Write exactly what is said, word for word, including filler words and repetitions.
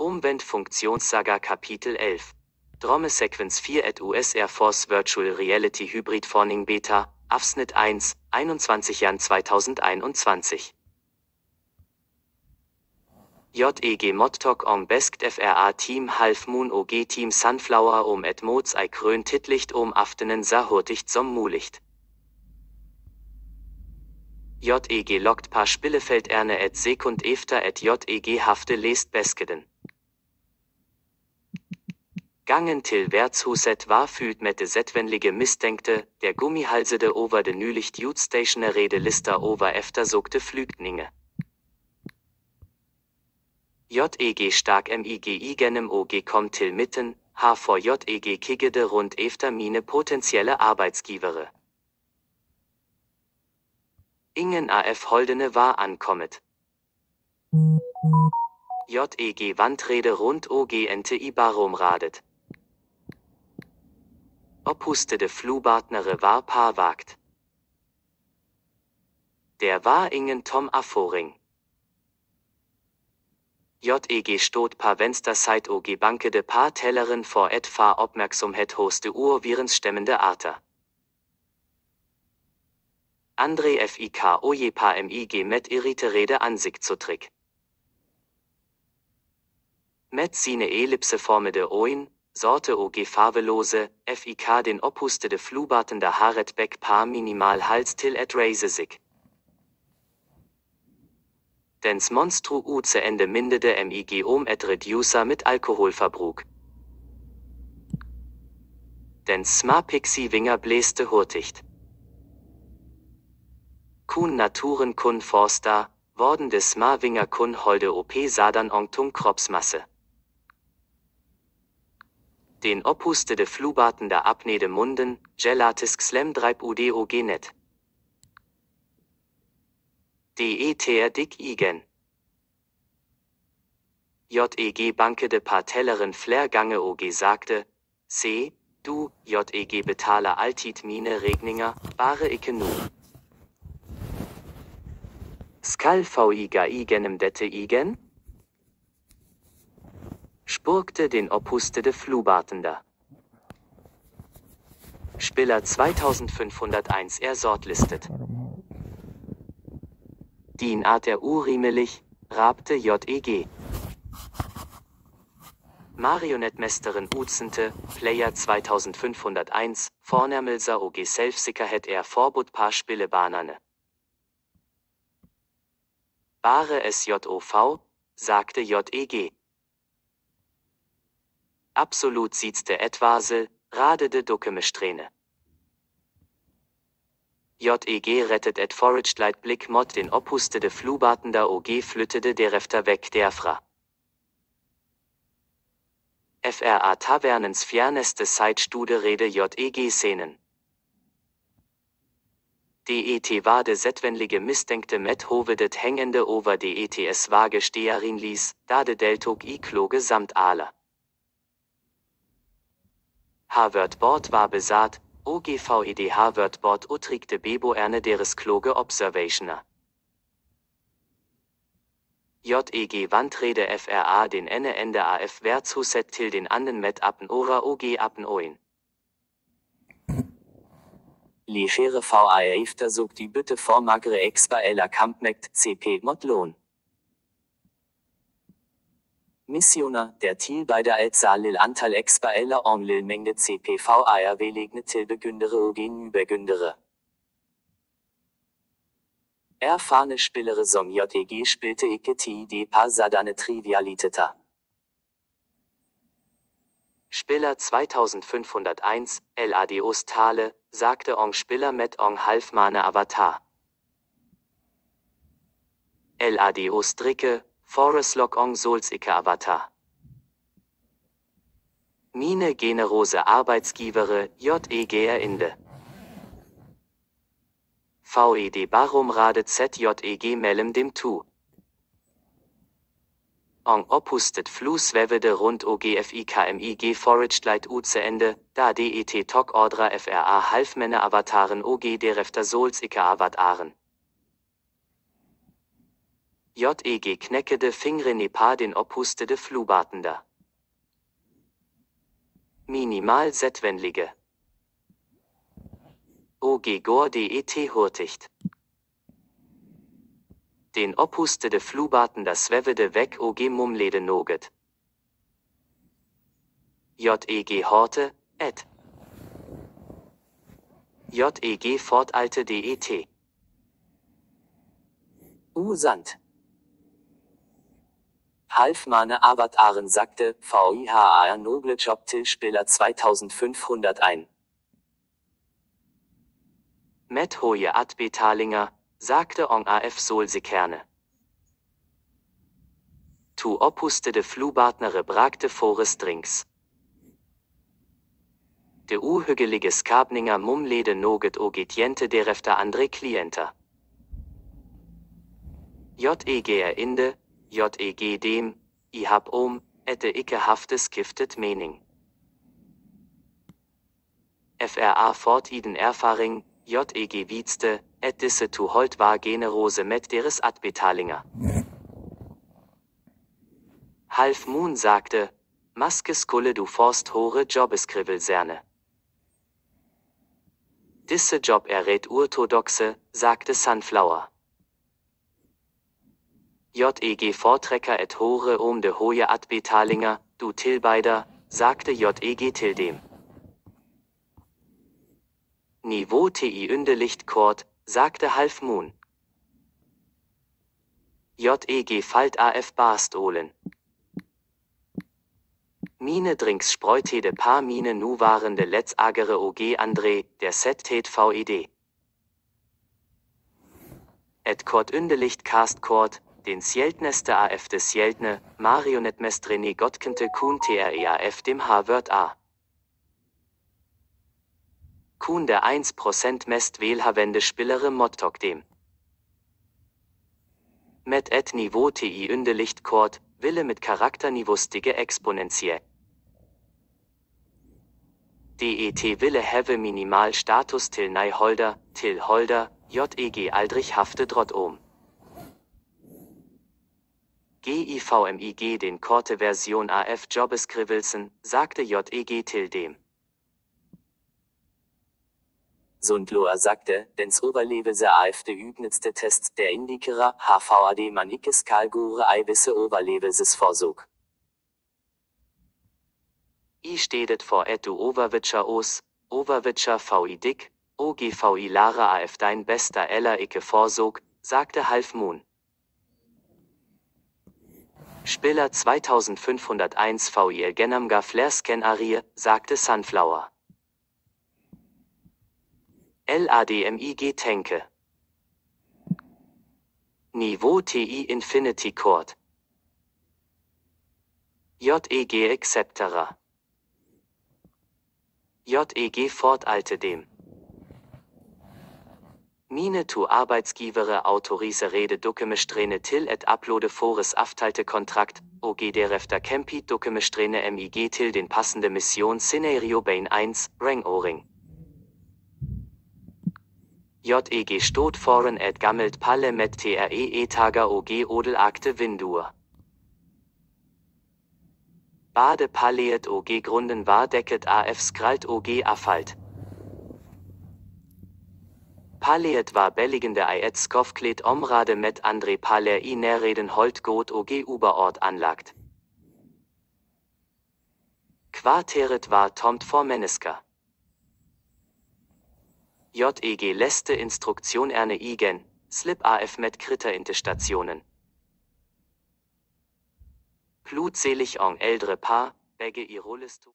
Umwend Funktionssaga Kapitel elf. Drome Sequence vier at U S Air Force Virtual Reality Hybrid Forming Beta, Abschnitt eins, einundzwanzig Jan zweitausendeinundzwanzig. J E G Modtok om Best F R A Team Half Moon O G Team Sunflower om et Mods ei Krön Titlicht om Aftenen sa Hurticht som Mulicht. J E G lockt paar Spillefeld Erne et Sekund efter et J E G Hafte lest Beskeden. Gangen til Værtshuset var fyldt med det sædvanlige mistænkte, der gummihalsede over det nyligt utstationerede lister over eftersøgte flygtninge. J E G stark M I G igennem O G kom til mitten, har for J E G kiggede rundt efter mine potentielle arbejdsgivere. Ingen A F Holdene var ankommet. J E G vandrede rundt O G ente i baromradet. Oppustede Flugpartnere var parvagt. Der var ingen Tom Afforing. J E G stod par Vensterside O G bankede par Telleren for et far Opmærksomhed hos de urvirensstemmende arter. Andre F I K oje par M I G met irriterede Ansichtszuttrick. Met sine ellipseformede Øjen, sorte O G farvelose, F I K den oppustede Flugpartner Haret Beck par minimal Hals til et raise sig. Dens monstru Utseende mindede M I G om et reducer mit Alkoholverbrug. Dens Smar-Pixie Winger bläste hurtigt. Kun Naturen kun Forster, worden des Smar-Winger kun holde O P Sadern Ongtung Kropsmasse. Den oppustede Flugpartner Abnede Munden, Gelatisk Slem dreib U D O G net. D E T R Dick Igen. J E G bankede par Telleren Flairgange O G sagte, C, du, J E G betaler altid mine Regninger, bare ikke nu. Skal V I G igenem dette Igen? Spurgte den oppustede Flugpartner. Spieler zweitausendfünfhunderteins er sortlistet. Din Art er uriemelig, rabte J E G. Marionettmesterin Uzente, Player zweitausendfünfhunderteins, Vornärmelser O G Selbstsicherheit er Vorbot paar Spielebanane. Bare S J O V, sagte J E G. Absolut sitzte etwasel, radede Duckemestrene. J E G rettet et Foraged Blick mod den oppustede Flugpartner O G flyttede derefter weg derfra. F R A Tavernens fjerneste Zeitstude rede J E G Szenen. D E T war de sædvanlige mistænkte met hovedet hængende over D E Ts vage stearin ließ, da de deltog i kloge samt alle. Harvard Board war besat, O G V E D Harvard Board utrigte beboerne deres kloge observationer. J E G vandrede F R A den ene ende A F Værtshuset til den anden met appen ora O G appen Øjen. Legere V A R eftersog die Bitte vor magere Expaeller Kampmekt C P Modlohn. Missioner, der til beider Alzalil Antal Expaeller om lil Mengde C P V A R welegne til begündere og genübergündere. Erfahrene Spillere som J E G spielte ikke til de par sadane Trivialiteter. Spieler zweitausendfünfhunderteins, L A D Ostale, sagte Ong Spieler met Ong Halfmane Avatar. L A D Ostricke, Foreslog Ong Solsicke Avatar. Mine generose Arbeitsgivere, J E G Erinde. V E D Baromradet Z J E G mellem dem Tu. Ong oppustet Fluswevede rund O G F I K M I G Foraged Light Utseende, da D E T Tok Ordra F R A Halfmänner Avataren O G derefter Solsicke Avataren. Jeg knekkede fingrene på den opustede flubatender. Minimal zettwenlige. Og går det hurtigt. Den opustede flubatender svævede væk og mumlede noget. Jeg horte, et. Jeg fortalte det. Usant. Halfmane Avataren sagte, V I H A R noble Job til spiller zweitausendfünfhunderteins. Met hoje Atbetalinger, sagte on A F Solsekerne. Tu opustede flubatnere bragte Forest Drinks. De uhyggelige skabninger mumlede noget og getjente derefter andre klienter. Jeg er inde, Jeg dem, I hab om, ette ikke hafte skiftet mening. F R A fort i den Erfaring, Jeg vidste, et disse to holdt var generose met deres Atbetalinger. Half Moon sagte, Maske skulle du forst hore Jobbeskrivelserne. Disse Job er ret orthodoxe, sagte Sunflower. Jeg foretrækker et hore om de hoje Atbetalinger, du tilbejder, sagte Jeg til dem. Niveau til yndelicht kort, sagte Half Moon. Jeg falt A F barstolen. Mine drinks sprøjtede par mine nuvarende letzagere og andre, der settet V E D. Et kort yndelicht cast kort, den sjeldneste A F de sjeldne, marionettmestrene godkente kun tref dem Harvard A. Kun der ein Prozent mest velhavende spillere Mottok dem. Met et niveau til yndelicht kort, ville mit karakterniveau stige exponentiell. Det ville have minimal status til nei holder, til holder, Jeg aldrig hafte drot om. Givmig den korte Version A F Jobbeskrivelsen, sagte Jeg til dem. Sundloa sagte, dens Overlevelse A F de übnetste Test der Indikerer H V A D man ikke skal gøre Eiwisse Overlevelsesforsøg. I stedet for at du overvitscher os, overvitscher V I dik, og V I Lara A F dein bester eller ikke forsøg, sagte Half Moon. Spiller zweitausendfünfhunderteins V I genamga Flair-Scan-Arie, sagte Sunflower. Ladmig Tänke. Niveau ti Infinity Chord. Jeg Acceptera. Jeg fortalte dem. Mine to Arbeitsgivere autorisere dokumentrene til et uploade fores aftalte kontrakt, og derefter kempi dokumentrene mig til den passende mission scenario bein eins, Rangoring. Jeg stod foran et gammelt palle med tre-etager og odelagte vinduer. Bade pallet og grunden var dækket af skralt og affalt. Pallet var beliggende i et skofklædt område med andre paller i nærheden holdt godt og uberort anlagt. Kvarteret var tomt for mennesker. Jeg læste instruktionerne igen, slip A F med kritterinterstationen. Pludselig en ældre par, begge i rullestol.